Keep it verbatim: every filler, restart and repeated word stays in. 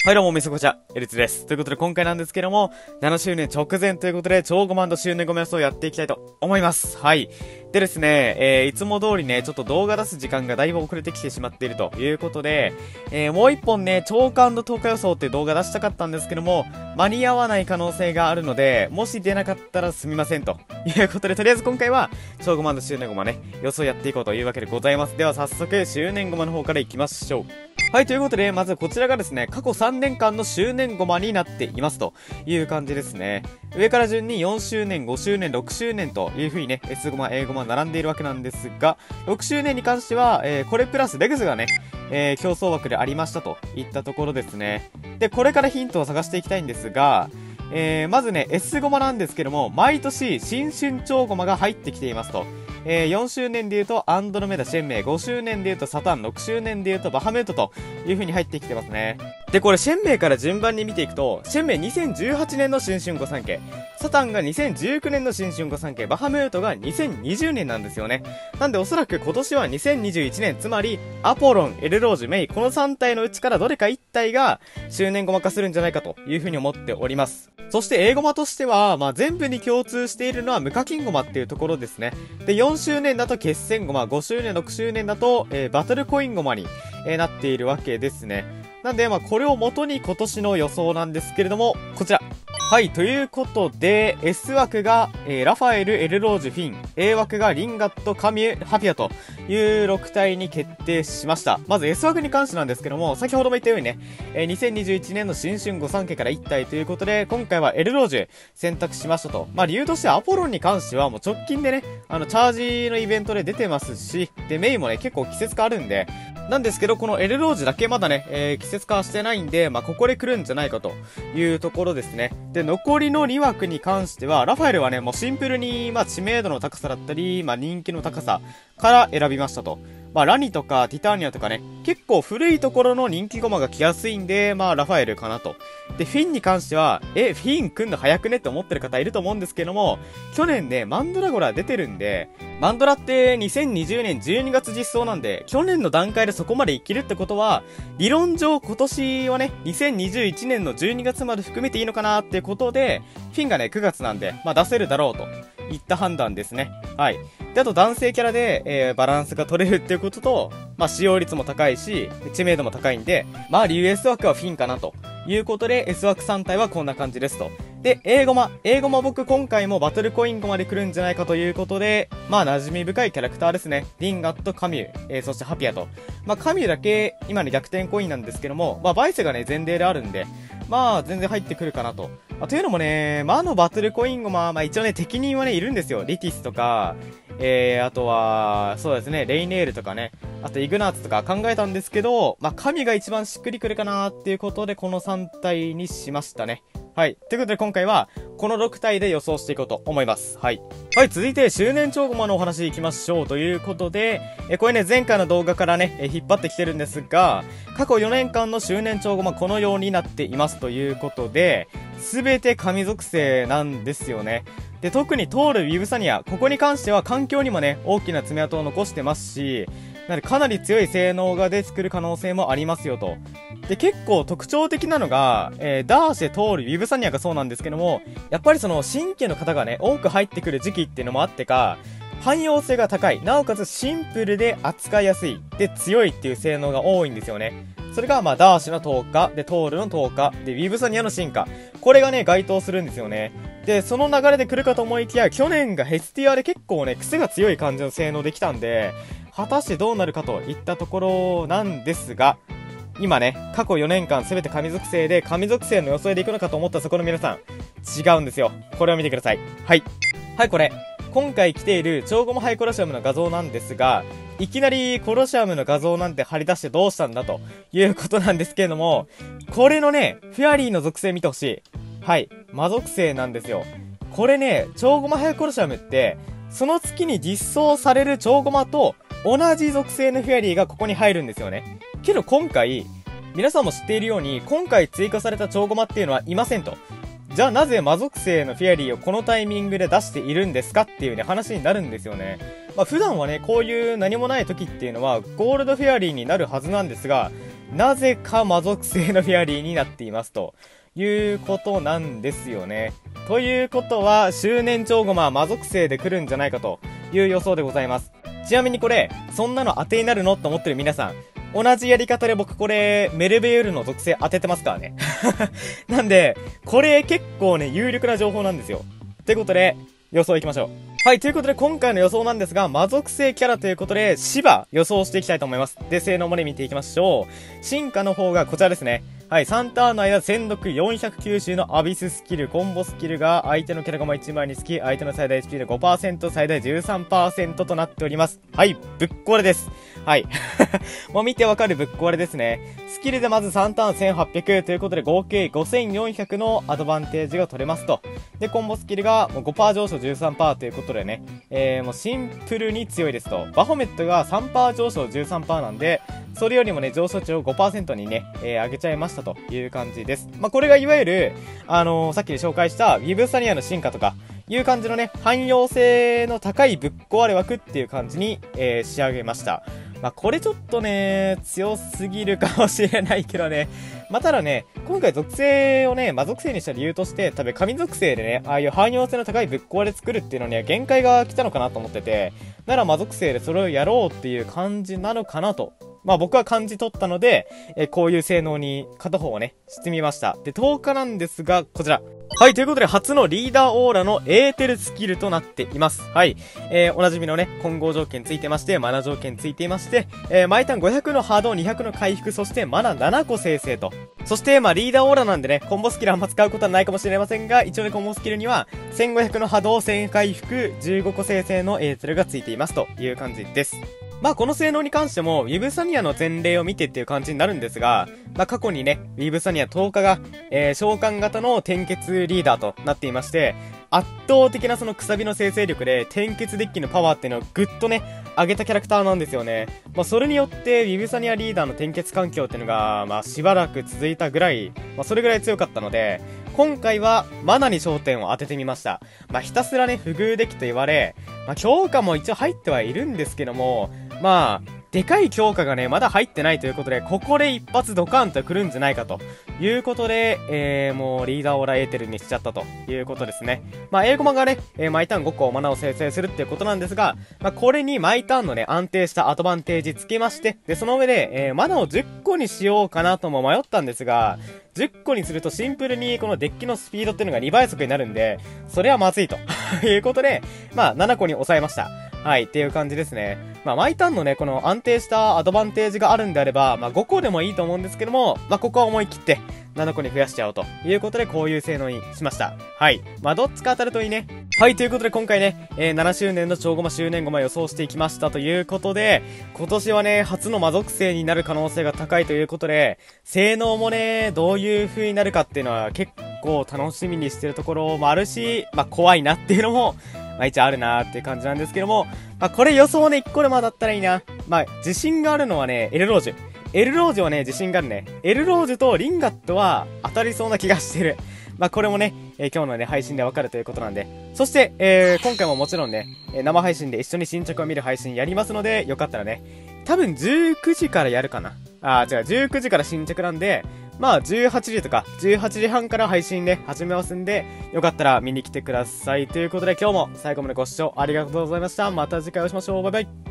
はいどうも、みそこちゃ、エルツです。ということで今回なんですけども、ななしゅうねん直前ということで、超ごまん周年ごめん予想をやっていきたいと思います。はい。でですね、えー、いつも通りね、ちょっと動画出す時間がだいぶ遅れてきてしまっているということで、えー、もう一本ね、超感度投下予想っていう動画出したかったんですけども、間に合わない可能性があるので、もし出なかったらすみませんということで、とりあえず今回は、超ごまん周年ごまね、予想やっていこうというわけでございます。では早速、周年ごまの方からいきましょう。はい、ということで、まずこちらがですね、過去さんねんかんの周年ごまになっていますという感じですね。上から順によんしゅうねん、ごしゅうねん、ろくしゅうねんという風にね、S ごま、A ごま並んでいるわけなんですが、ろくしゅうねんに関しては、えー、これプラスレグスがね、えー、競争枠でありましたといったところですね。で、これからヒントを探していきたいんですが、えー、まずね、S ごまなんですけども、毎年新春超ごまが入ってきていますと。えー、よんしゅうねんで言うとアンドロメダシェンメイ、ごしゅうねんで言うとサタン、ろくしゅうねんで言うとバハムートという風に入ってきてますね。で、これシェンメイから順番に見ていくと、シェンメイにせんじゅうはちねんの新春御三家、サタンがにせんじゅうきゅうねんの新春御三家、バハムートがにせんにじゅうねんなんですよね。なんでおそらく今年はにせんにじゅういちねん、つまりアポロン、エルロージュ、メイ、このさん体のうちからどれかいち体が周年ごま化するんじゃないかという風に思っております。そして A ごまとしては、まあ、全部に共通しているのは無課金ごまっていうところですね。で、よんしゅうねんだと決戦ごま、ごしゅうねん、ろくしゅうねんだと、えー、バトルコインごまに、えー、なっているわけですね。なんで、まあ、これを元に今年の予想なんですけれども、こちら。はい、ということで、S 枠が、えー、ラファエル、エルロージュ、フィン、A 枠がリンガット、カミュ、ハピアというろく体に決定しました。まず S 枠に関してなんですけども、先ほども言ったようにね、えー、にせんにじゅういちねんの新春御三家からいち体ということで、今回はエルロージュ選択しましたと。まあ理由としてはアポロンに関してはもう直近でね、あのチャージのイベントで出てますし、で、メイもね、結構季節化あるんで、なんですけど、このエルロージュだけまだね、えー、季節化してないんで、まあ、ここで来るんじゃないかというところですね。で、残りのに枠に関しては、ラファエルはね、もうシンプルに、まあ、知名度の高さだったり、まあ、人気の高さから選びましたと。まあ、ラニとかティターニアとかね、結構古いところの人気ゴマが来やすいんで、まあ、ラファエルかなと。で、フィンに関しては、え、フィン来んの早くねって思ってる方いると思うんですけども、去年ね、マンドラゴラ出てるんで、マンドラってにせんにじゅうねんじゅうにがつ実装なんで、去年の段階でそこまで生きるってことは、理論上今年はね、にせんにじゅういちねんのじゅうにがつまで含めていいのかなっていうことで、フィンがね、くがつなんで、まあ出せるだろうといった判断ですね。はい。で、あと男性キャラで、えー、バランスが取れるっていうことと、まあ使用率も高いし、知名度も高いんで、まあリュウ S 枠はフィンかなということで、S 枠さん体はこんな感じですと。で、A ゴマ。A ゴマ僕今回もバトルコインゴマで来るんじゃないかということで、まあ馴染み深いキャラクターですね。リンガット、カミュ、えー、そしてハピアと。まあカミュだけ今ね逆転コインなんですけども、まあバイセがね前例であるんで、まあ全然入ってくるかなと。あというのもね、まあのバトルコインゴマ、まあ一応ね適任はねいるんですよ。リティスとか、えー、あとは、そうですね、レイネールとかね、あとイグナーツとか考えたんですけど、まあ神が一番しっくりくるかなっていうことでこのさん体にしましたね。はい。ということで今回は、このろく体で予想していこうと思います。はい。はい、続いて、周年超ゴマのお話いきましょうということで、え、これね、前回の動画からね、え、引っ張ってきてるんですが、過去よねんかんの周年超ゴマこのようになっていますということで、すべて神属性なんですよね。で、特にトール、ウィブサニア、ここに関しては環境にもね、大きな爪痕を残してますし、なのでかなり強い性能が出てくる可能性もありますよと。で、結構特徴的なのが、えー、ダーシェ、トール、ウィブサニアがそうなんですけども、やっぱりその新規の方がね、多く入ってくる時期っていうのもあってか、汎用性が高い。なおかつシンプルで扱いやすい。で、強いっていう性能が多いんですよね。それが、まあ、ダーシェの投下、で、トールの投下、で、ウィブサニアの進化。これがね、該当するんですよね。で、その流れで来るかと思いきや、去年がヘスティアで結構ね、癖が強い感じの性能できたんで、果たしてどうなるかといったところなんですが、今ね、過去よねんかんすべて神属性で、神属性の予想でいくのかと思ったそこの皆さん、違うんですよ。これを見てください。はい。はい、これ。今回来ている超ゴマハイコロシアムの画像なんですが、いきなりコロシアムの画像なんて貼り出してどうしたんだということなんですけれども、これのね、フェアリーの属性見てほしい。はい。魔属性なんですよ。これね、超ゴマハイコロシアムって、その月に実装される超ゴマと同じ属性のフェアリーがここに入るんですよね。けど今回、皆さんも知っているように、今回追加された超ゴマっていうのはいませんと。じゃあなぜ魔属性のフェアリーをこのタイミングで出しているんですかっていうね、話になるんですよね。まあ普段はね、こういう何もない時っていうのは、ゴールドフェアリーになるはずなんですが、 なぜか魔属性のフェアリーになっていますということなんですよね。ということは、周年超ゴマは魔属性で来るんじゃないかという予想でございます。ちなみにこれ、そんなの当てになるのと思ってる皆さん、同じやり方で僕これ、メルベユールの属性当ててますからね。なんで、これ結構ね、有力な情報なんですよ。ということで、予想いきましょう。はい、ということで今回の予想なんですが、魔属性キャラということで、シバ予想していきたいと思います。で、性能まで見ていきましょう。進化の方がこちらですね。はい、さんターンの間、専属よんひゃくきゅうじゅうのアビススキル、コンボスキルが相手のキャラゴマいちまいにつき、相手の最大 エイチピー の ごパーセント、最大 じゅうさんパーセント となっております。はい、ぶっ壊れです。はい。もう見てわかるぶっ壊れですね。スキルでまずさんターンせんはっぴゃくということで合計ごせんよんひゃくのアドバンテージが取れますと。で、コンボスキルが ごパーセント 上昇 じゅうさんパーセント ということでね、えー、もうシンプルに強いですと。バホメットが さんパーセント 上昇 じゅうさんパーセント なんで、それよりもね、上昇値を ごパーセント にね、えー、上げちゃいましたという感じです。まあ、これがいわゆる、あのー、さっきで紹介したウィブサニアの進化とか、いう感じのね、汎用性の高いぶっ壊れ枠っていう感じに、えー、仕上げました。まあ、これちょっとね、強すぎるかもしれないけどね。まあ、ただね、今回属性をね、魔属性にした理由として、多分神属性でね、ああいう汎用性の高いぶっ壊れ作るっていうのには限界が来たのかなと思ってて、なら魔属性でそれをやろうっていう感じなのかなと。まあ僕は感じ取ったので、えー、こういう性能に片方をね、してみました。で、とおかなんですが、こちら。はい、ということで初のリーダーオーラのエーテルスキルとなっています。はい。えー、おなじみのね、混合条件ついてまして、マナ条件ついていまして、えー、毎ターンごひゃくの波動、にひゃくの回復、そしてマナななこ生成と。そして、まあリーダーオーラなんでね、コンボスキルあんま使うことはないかもしれませんが、一応ね、コンボスキルには、せんごひゃくの波動、せん回復、じゅうごこ生成のエーテルがついていますという感じです。まあこの性能に関しても、ウィブサニアの前例を見てっていう感じになるんですが、まあ過去にね、ウィブサニアとおかが、えー、召喚型の転結リーダーとなっていまして、圧倒的なそのくさびの生成力で、転結デッキのパワーっていうのをぐっとね、上げたキャラクターなんですよね。まあそれによって、ウィブサニアリーダーの転結環境っていうのが、まあしばらく続いたぐらい、まあそれぐらい強かったので、今回はマナに焦点を当ててみました。まあひたすらね、不遇デッキと言われ、まあ強化も一応入ってはいるんですけども、まあ、でかい強化がね、まだ入ってないということで、ここで一発ドカンと来るんじゃないかということで、えー、もうリーダーオーラエーテルにしちゃったということですね。まあ、英語マがね、えー、毎ターンごこマナを生成するっていうことなんですが、まあ、これに毎ターンのね、安定したアドバンテージつけまして、で、その上で、えー、マナをじゅっこにしようかなとも迷ったんですが、じゅっこにするとシンプルにこのデッキのスピードっていうのがにばい速になるんで、それはまずいということで、まあ、ななこに抑えました。はい、っていう感じですね。まあ、毎ターンのね、この安定したアドバンテージがあるんであれば、まあ、ごこでもいいと思うんですけども、まあ、ここは思い切って、ななこに増やしちゃおうということで、こういう性能にしました。はい。まあ、どっちか当たるといいね。はい、ということで今回ね、えー、ななしゅうねんの超ゴマ周年ゴマ予想していきましたということで、今年はね、初の魔属性になる可能性が高いということで、性能もね、どういう風になるかっていうのは結構楽しみにしてるところもあるし、まあ、怖いなっていうのも、まあ一応あるなーっていう感じなんですけども、まあこれ予想ね、いっこでまだったらいいな。まあ自信があるのはね、エルロージュ。エルロージュはね、自信があるね。エルロージュとリンガットは当たりそうな気がしてる。まあこれもね、えー、今日のね、配信でわかるということなんで。そして、えー、今回ももちろんね、生配信で一緒に進捗を見る配信やりますので、よかったらね、多分じゅうくじからやるかな。あー、違う、じゅうくじから進捗なんで、まあ、じゅうはちじとか、じゅうはちじはんから配信ね、始めますんで、よかったら見に来てください。ということで今日も最後までご視聴ありがとうございました。また次回お会いしましょう。バイバイ。